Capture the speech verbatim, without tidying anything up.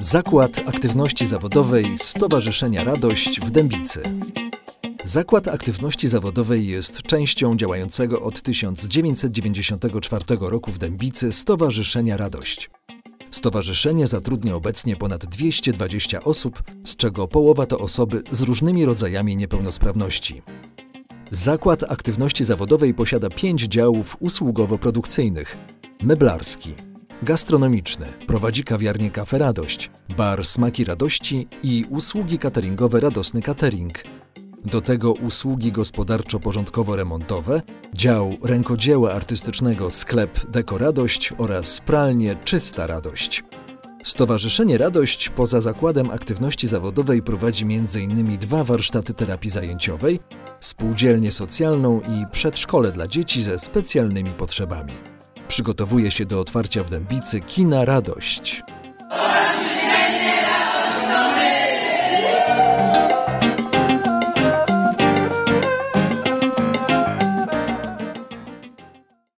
Zakład Aktywności Zawodowej Stowarzyszenia Radość w Dębicy. Zakład Aktywności Zawodowej jest częścią działającego od tysiąc dziewięćset dziewięćdziesiątego czwartego roku w Dębicy Stowarzyszenia Radość. Stowarzyszenie zatrudnia obecnie ponad dwieście dwadzieścia osób, z czego połowa to osoby z różnymi rodzajami niepełnosprawności. Zakład Aktywności Zawodowej posiada pięć działów usługowo-produkcyjnych: meblarski, gastronomiczny, prowadzi kawiarnię Kafe Radość, bar Smaki Radości i usługi cateringowe Radosny Catering. Do tego usługi gospodarczo-porządkowo-remontowe, dział rękodzieła artystycznego sklep Deko Radość oraz pralnię Czysta Radość. Stowarzyszenie Radość poza Zakładem Aktywności Zawodowej prowadzi między innymi dwa warsztaty terapii zajęciowej, spółdzielnię socjalną i przedszkole dla dzieci ze specjalnymi potrzebami. Przygotowuje się do otwarcia w Dębicy kina Radość.